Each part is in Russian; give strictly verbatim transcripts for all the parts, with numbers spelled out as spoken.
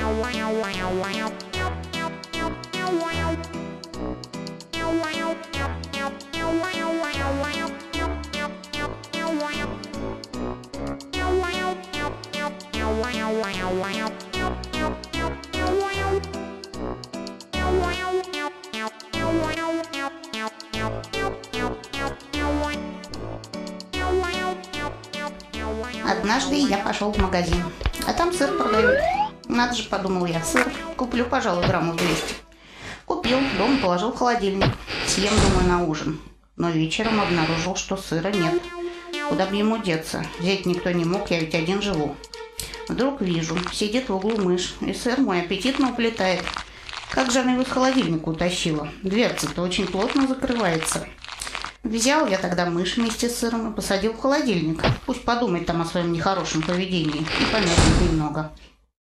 Однажды я пошел в магазин, а там сыр продают. Надо же, подумал я, сыр. Куплю, пожалуй, граммов двести. Купил, дома положил в холодильник. Съем, думаю, на ужин. Но вечером обнаружил, что сыра нет. Куда бы ему деться? Взять никто не мог, я ведь один живу. Вдруг вижу, сидит в углу мышь, и сыр мой аппетитно уплетает. Как же она его из холодильника утащила? Дверца-то очень плотно закрывается. Взял я тогда мышь вместе с сыром и посадил в холодильник. Пусть подумает там о своем нехорошем поведении и помянет немного.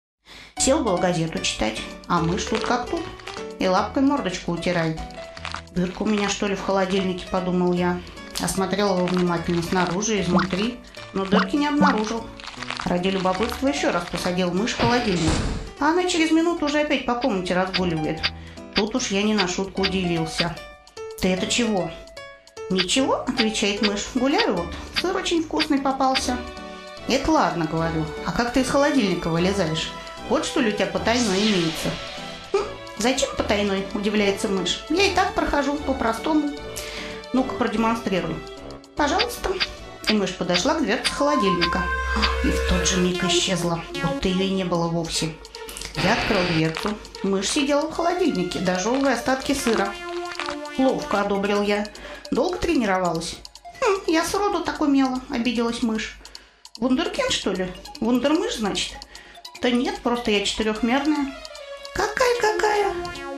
Сел было газету читать, а мышь тут как тут. И лапкой мордочку утирает. Дырка у меня, что ли, в холодильнике, подумал я. Осмотрел его внимательно снаружи и изнутри, но дырки не обнаружил. Ради любопытства еще раз посадил мышь в холодильник. А она через минуту уже опять по комнате разгуливает. Тут уж я не на шутку удивился. «Ты это чего?» «Ничего», — отвечает мышь, — «гуляю вот, сыр очень вкусный попался». «Это ладно», — говорю, — «а как ты из холодильника вылезаешь? Вот что ли у тебя потайной имеется?» «Хм, зачем потайной?» — удивляется мышь. «Я и так прохожу по-простому». «Ну-ка, продемонстрируй». «Пожалуйста». И мышь подошла к дверце холодильника. И в тот же миг исчезла, будто ее и не было вовсе. Я открыл дверцу. Мышь сидела в холодильнике, дожевывая остатки сыра. «Ловко», — одобрил я. «Долго тренировалась?» «Хм, я сроду так умела», — обиделась мышь. «Вундеркинд, что ли? Вундермышь, значит?» «Да нет, просто я четырехмерная». «Какая-какая?»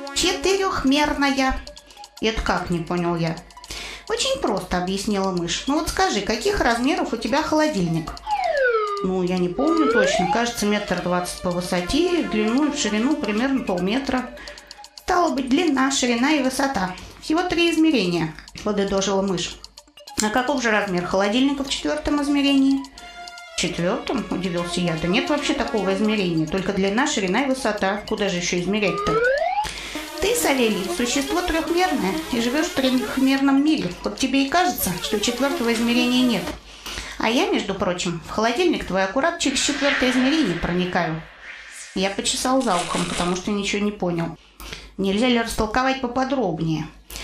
«Четырехмерная». «Это как?» — не понял я. «Очень просто», — объяснила мышь. «Ну вот скажи, каких размеров у тебя холодильник?» «Ну, я не помню точно. Кажется, метр двадцать по высоте, в длину и в ширину примерно полметра». «Стало быть, длина, ширина и высота. Всего три измерения», — подытожила мышь. «А каков же размер холодильника в четвертом измерении?» «В четвертом?» — удивился я. «Да нет вообще такого измерения. Только длина, ширина и высота. Куда же еще измерять-то?» «Ты, Савелий, существо трехмерное и живешь в трехмерном мире. Вот тебе и кажется, что четвертого измерения нет. А я, между прочим, в холодильник твой аккурат через четвертое измерение проникаю». Я почесал за ухом, потому что ничего не понял. Нельзя ли растолковать поподробнее?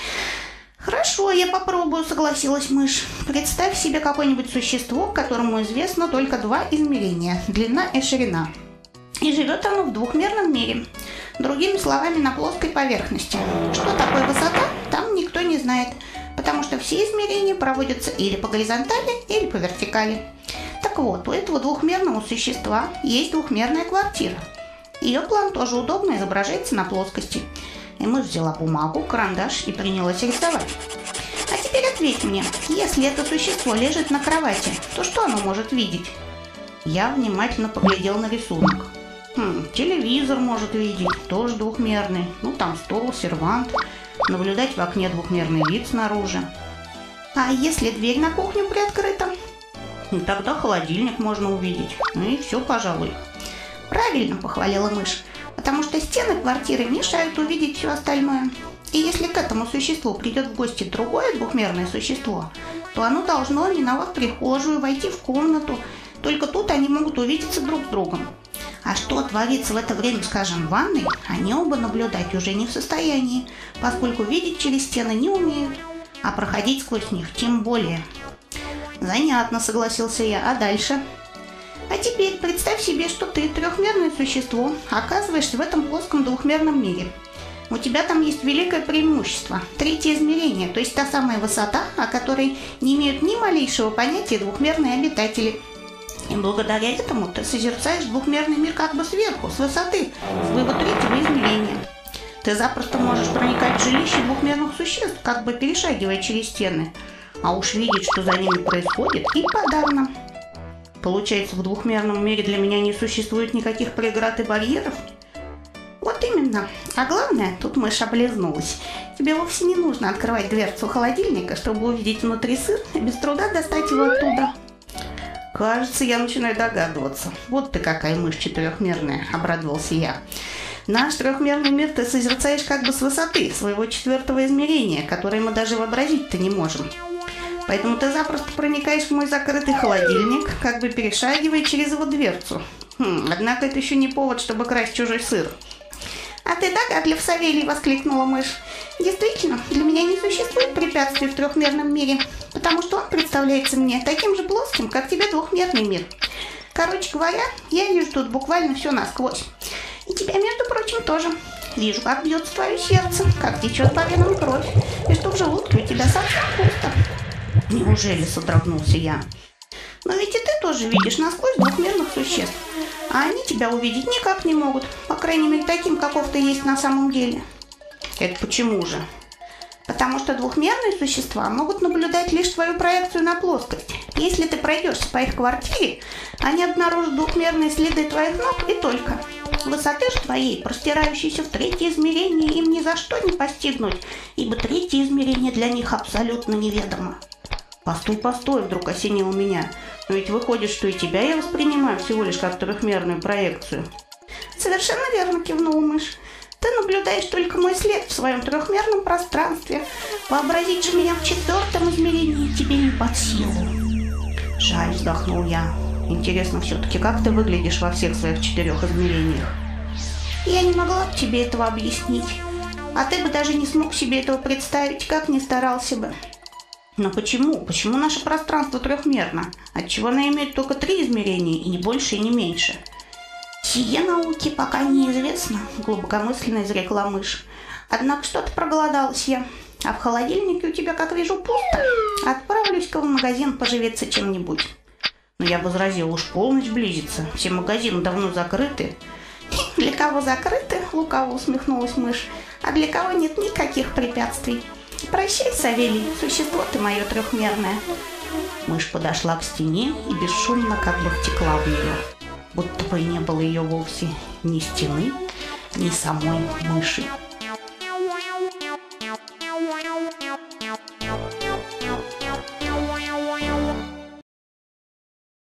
«Хорошо, я попробую», — согласилась мышь. «Представь себе какое-нибудь существо, которому известно только два измерения — длина и ширина. И живет оно в двухмерном мире. Другими словами, на плоской поверхности. Что такое высота, там никто не знает, потому что все измерения проводятся или по горизонтали, или по вертикали. Так вот, у этого двухмерного существа есть двухмерная квартира. Ее план тоже удобно изображается на плоскости». И мышь взяла бумагу, карандаш и принялась рисовать. «А теперь ответь мне, если это существо лежит на кровати, то что оно может видеть?» Я внимательно поглядел на рисунок. Хм, телевизор может видеть, тоже двухмерный. Ну, там стол, сервант. Наблюдать в окне двухмерный вид снаружи. «А если дверь на кухню приоткрыта?» Ну, тогда холодильник можно увидеть. Ну и все, пожалуй. «Правильно», — похвалила мышь, «потому что стены квартиры мешают увидеть все остальное. И если к этому существу придет в гости другое двухмерное существо, то оно должно, миновав прихожую, войти в комнату. Только тут они могут увидеться друг с другом. А что творится в это время, скажем, в ванной, они оба наблюдать уже не в состоянии, поскольку видеть через стены не умеют, а проходить сквозь них тем более». «Занятно», — согласился я. «А дальше?» «А теперь представь себе, что ты, трехмерное существо, оказываешься в этом плоском двухмерном мире. У тебя там есть великое преимущество – третье измерение, то есть та самая высота, о которой не имеют ни малейшего понятия двухмерные обитатели. И благодаря этому ты созерцаешь двухмерный мир как бы сверху, с высоты, своего третьего измерения. Ты запросто можешь проникать в жилище двухмерных существ, как бы перешагивая через стены, а уж видеть, что за ними происходит, и подавно. Получается, в двухмерном мире для меня не существует никаких преград и барьеров?» «Вот именно. А главное, тут мышь облизнулась. Тебе вовсе не нужно открывать дверцу холодильника, чтобы увидеть внутри сыр и без труда достать его оттуда». Кажется, я начинаю догадываться. Вот ты какая мышь четырехмерная, обрадовался я. Наш трехмерный мир ты созерцаешь как бы с высоты своего четвертого измерения, которое мы даже вообразить-то не можем. Поэтому ты запросто проникаешь в мой закрытый холодильник, как бы перешагивая через его дверцу. Хм, однако это еще не повод, чтобы красть чужой сыр. «А ты догадлив, Савелий!» — воскликнула мышь. «Действительно, для меня не существует препятствий в трехмерном мире, потому что он представляется мне таким же плоским, как тебе двухмерный мир. Короче говоря, я вижу тут буквально все насквозь. И тебя, между прочим, тоже. Вижу, как бьется твое сердце, как течет по венам кровь, и что в желудке у тебя совсем пусто». «Неужели?» — содрогнулся я. «Но ведь и ты тоже видишь насквозь двухмерных существ, а они тебя увидеть никак не могут, по крайней мере таким, каков ты есть на самом деле». «Это почему же?» «Потому что двухмерные существа могут наблюдать лишь твою проекцию на плоскость. Если ты пройдешься по их квартире, они обнаружат двухмерные следы твоих ног и только. Высоты же твоей, простирающейся в третье измерение, им ни за что не постигнуть, ибо третье измерение для них абсолютно неведомо». «Постой, постой!» — вдруг осенило меня. «Но ведь выходит, что и тебя я воспринимаю всего лишь как трехмерную проекцию». «Совершенно верно!» — кивнула мышь. «Ты наблюдаешь только мой след в своем трехмерном пространстве. Вообразить же меня в четвертом измерении тебе не под силу». «Жаль!» — вздохнул я. «Интересно все-таки, как ты выглядишь во всех своих четырех измерениях?» «Я не могла бы тебе этого объяснить. А ты бы даже не смог себе этого представить, как ни старался бы». «Но почему? Почему наше пространство трехмерно? Отчего оно имеет только три измерения, и не больше, и не меньше?» «Сие науки пока неизвестно», — глубокомысленно изрекла мышь. «Однако что-то проголодалась я, а в холодильнике у тебя, как вижу, пусто. Отправлюсь-ка в магазин поживиться чем-нибудь». Но я возразил: уж полночь близится, все магазины давно закрыты. «Для кого закрыты?» — лукаво усмехнулась мышь. «А для кого нет никаких препятствий. Прощай, Савелий, существо ты мое трехмерное». Мышь подошла к стене и бесшумно как бы втекла в нее, будто бы и не было ее вовсе ни стены, ни самой мыши.